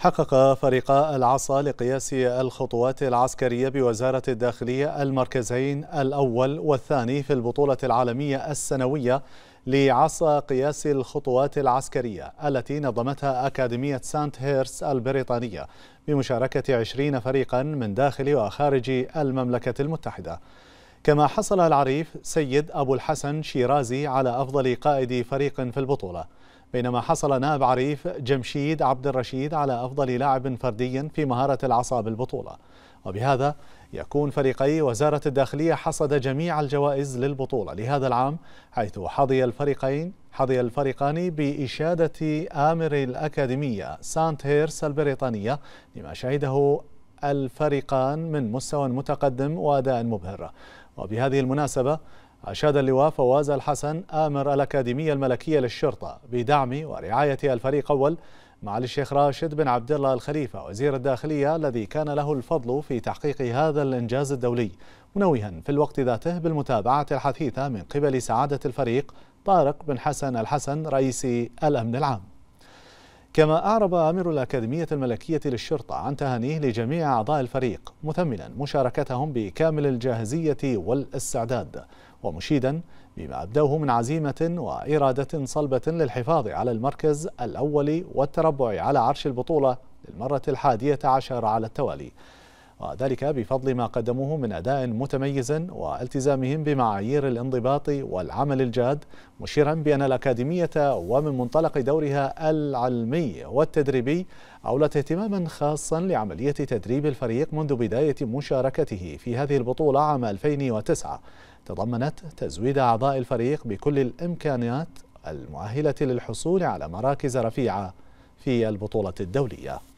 حقق فريقا العصا لقياس الخطوات العسكرية بوزارة الداخلية المركزين الأول والثاني في البطولة العالمية السنوية لعصا قياس الخطوات العسكرية التي نظمتها أكاديمية سانت هيرس البريطانية بمشاركة 20 فريقا من داخل وخارج المملكة المتحدة. كما حصل العريف سيد أبو الحسن شيرازي على أفضل قائد فريق في البطولة، بينما حصل نائب عريف جمشيد عبد الرشيد على أفضل لاعب فردي في مهارة العصا بالبطولة. وبهذا يكون فريقي وزارة الداخلية حصد جميع الجوائز للبطولة لهذا العام، حيث حظي الفريقان بإشادة آمر الأكاديمية سانت هيرس البريطانية لما شهده الفريقان من مستوى متقدم وأداء مبهر. وبهذه المناسبة أشاد اللواء فواز الحسن آمر الأكاديمية الملكية للشرطة بدعم ورعاية الفريق أول معالي الشيخ راشد بن عبد الله الخليفة وزير الداخلية الذي كان له الفضل في تحقيق هذا الإنجاز الدولي، منوها في الوقت ذاته بالمتابعة الحثيثة من قبل سعادة الفريق طارق بن حسن الحسن رئيس الأمن العام. كما أعرب آمر الأكاديمية الملكية للشرطة عن تهانيه لجميع أعضاء الفريق، مثمنا مشاركتهم بكامل الجاهزية والاستعداد، ومشيدا بما أبدوه من عزيمة وإرادة صلبة للحفاظ على المركز الأول والتربع على عرش البطولة للمرة 11 على التوالي، وذلك بفضل ما قدموه من أداء متميز والتزامهم بمعايير الانضباط والعمل الجاد، مشيرا بأن الأكاديمية ومن منطلق دورها العلمي والتدريبي أولت اهتماما خاصا لعملية تدريب الفريق منذ بداية مشاركته في هذه البطولة عام 2009، تضمنت تزويد أعضاء الفريق بكل الإمكانيات المؤهلة للحصول على مراكز رفيعة في البطولة الدولية.